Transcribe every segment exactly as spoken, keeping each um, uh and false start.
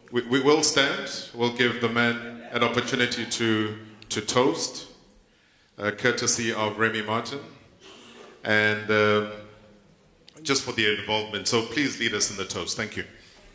we, we will stand. We'll give the men an opportunity to, to toast, uh, courtesy of Remy Martin, and um, just for their involvement. So please lead us in the toast. Thank you.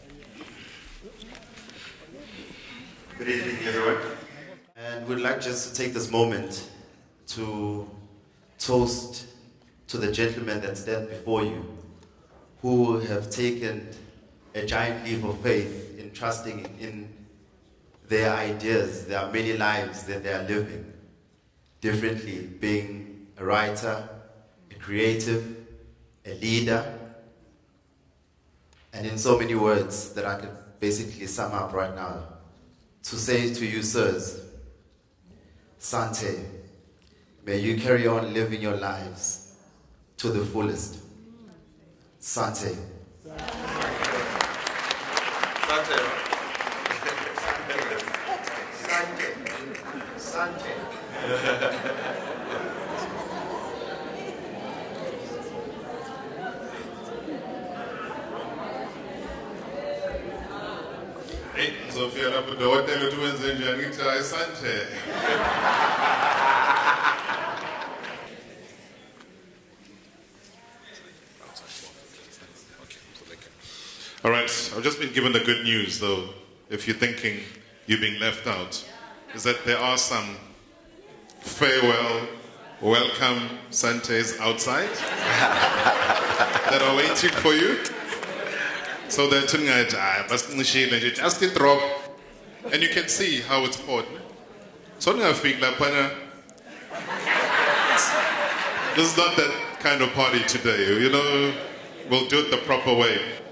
Good evening, everyone. And we'd like just to take this moment to toast to the gentlemen that stand before you, who have taken a giant leap of faith in trusting in their ideas. There are many lives that they are living differently, being a writer, a creative, a leader, and in so many words that I could basically sum up right now, to say to you, sirs, Sante, may you carry on living your lives to the fullest. Sante. Sante. Sante. Sante. Hey, Sophia, I'm going to do it. Sante. All right, I've just been given the good news, though, if you're thinking you're being left out, is that there are some farewell, welcome Santes outside that are waiting for you. So they're telling you, just a drop, and you can see how it's poured. So this is not that kind of party today, you know, we'll do it the proper way.